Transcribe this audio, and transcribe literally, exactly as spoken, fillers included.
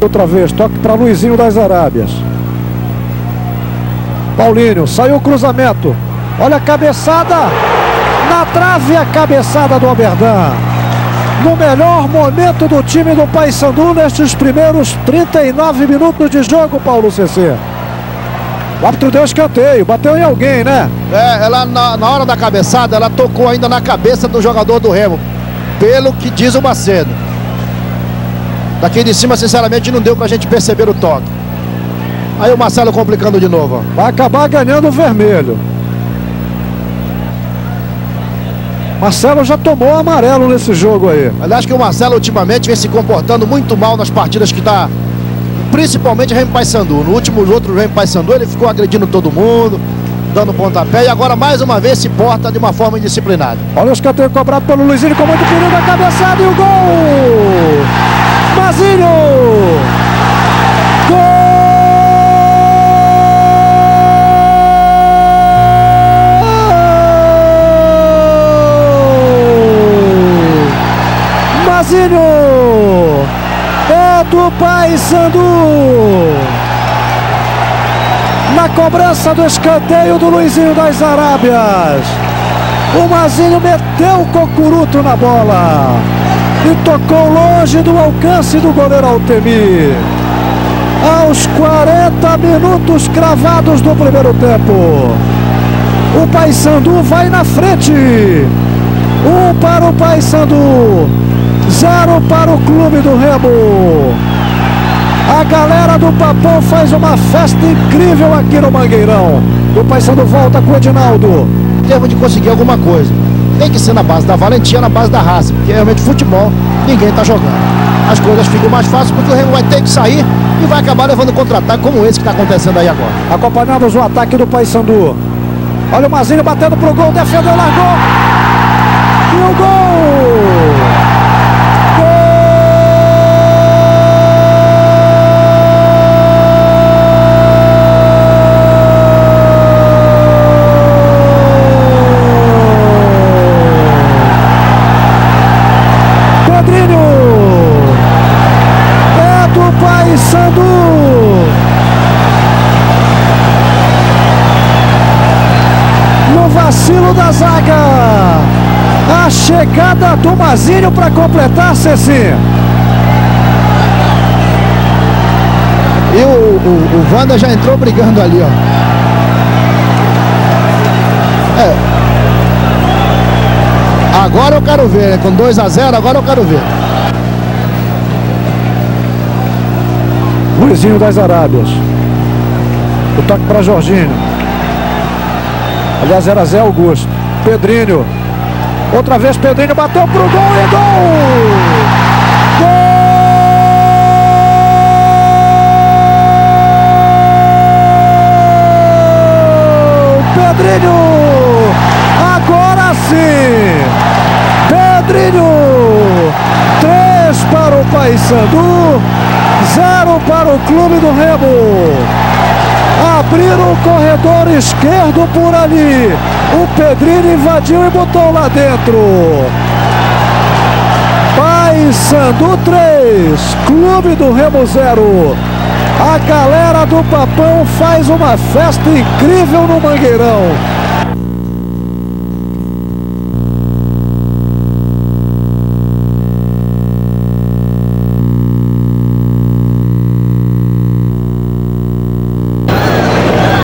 Outra vez, toque para Luizinho das Arábias. Paulinho, saiu o cruzamento. Olha a cabeçada. Na trave a cabeçada do Oberdan. No melhor momento do time do Paysandu nestes primeiros trinta e nove minutos de jogo, Paulo C C. O árbitro deu escanteio, bateu em alguém, né? É, ela na, na hora da cabeçada, ela tocou ainda na cabeça do jogador do Remo, pelo que diz o Macedo. Daqui de cima, sinceramente, não deu pra gente perceber o toque. Aí o Marcelo complicando de novo, ó. Vai acabar ganhando o vermelho. Marcelo já tomou amarelo nesse jogo aí. Aliás, que o Marcelo ultimamente vem se comportando muito mal nas partidas que tá, principalmente Remo Paysandu. No último outro Remo Paysandu ele ficou agredindo todo mundo, dando pontapé, e agora mais uma vez se porta de uma forma indisciplinada. Olha o escanteio cobrado pelo Luizinho com muito perigo, a cabeçada e o gol! Mazinho! Gol! Mazinho! É do Paysandu! Na cobrança do escanteio do Luizinho das Arábias, o Mazinho meteu o cocuruto na bola e tocou longe do alcance do goleiro Altemir. Aos quarenta minutos cravados do primeiro tempo, o Paysandu vai na frente. Um para o Paysandu, zero para o clube do Remo. A galera do Papão faz uma festa incrível aqui no Mangueirão. O Paysandu volta com o Edinaldo. Em termos de conseguir alguma coisa, tem que ser na base da valentia, na base da raça, porque realmente futebol ninguém está jogando. As coisas ficam mais fáceis porque o Remo vai ter que sair e vai acabar levando contra-ataque como esse que está acontecendo aí agora. Acompanhamos o ataque do Paysandu. Olha o Mazinho batendo pro gol, defendeu, largou. E o gol! No vacilo da zaga, a chegada do Mazinho para completar, Ceci. E o, o, o Wanda já entrou brigando ali, ó. É. Agora eu quero ver, né? Com dois a zero, agora eu quero ver. Luizinho das Arábias. O toque para Jorginho. Aliás, era Zé Augusto. Pedrinho. Outra vez Pedrinho bateu pro gol e gol! Gol! Pedrinho! Agora sim! Pedrinho! Três para o Paysandu, zero para o clube do Remo. Abriram o corredor esquerdo por ali. O Pedrinho invadiu e botou lá dentro. Paysandu três, clube do Remo zero. A galera do Papão faz uma festa incrível no Mangueirão.